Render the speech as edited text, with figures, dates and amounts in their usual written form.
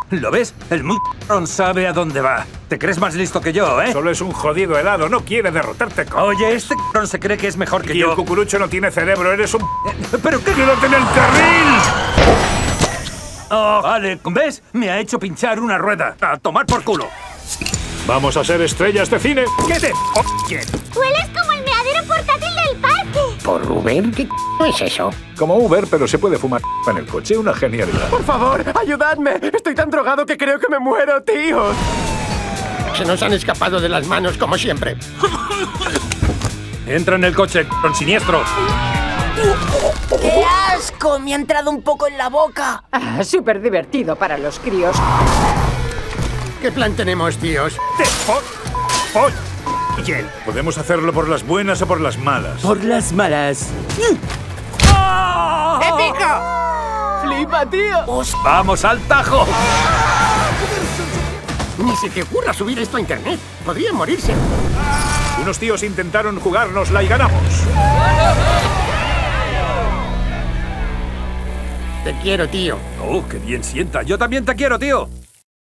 ¿Lo ves? El muy sabe a dónde va. ¿Te crees más listo que yo, eh? Solo es un jodido helado, no quiere derrotarte. Oye, este se cree que es mejor que y yo. el cucurucho no tiene cerebro, eres un... ¿Pero qué? ¡Quédate en el carril! Oh, vale, ¿ves? Me ha hecho pinchar una rueda. A tomar por culo. Vamos a ser estrellas de cine. ¿Qué te oye? Hueles como el meadero portátil del parque. ¿Por Uber? ¿Qué es eso? Como Uber, pero se puede fumar en el coche. Una genialidad. Por favor, ayudadme. Estoy tan drogado que creo que me muero, tíos. Se nos han escapado de las manos, como siempre. Entra en el coche, con siniestro. ¡Qué asco! Me ha entrado un poco en la boca. Ah, súper divertido para los críos. ¿Qué plan tenemos, tíos? Oye, podemos hacerlo por las buenas o por las malas. Por las malas. ¡Flipa, tío! ¡Vamos al tajo! Ni se te ocurra subir esto a internet. Podría morirse. Unos tíos intentaron jugárnosla y ganamos. Te quiero, tío. Oh, qué bien sienta. Yo también te quiero, tío.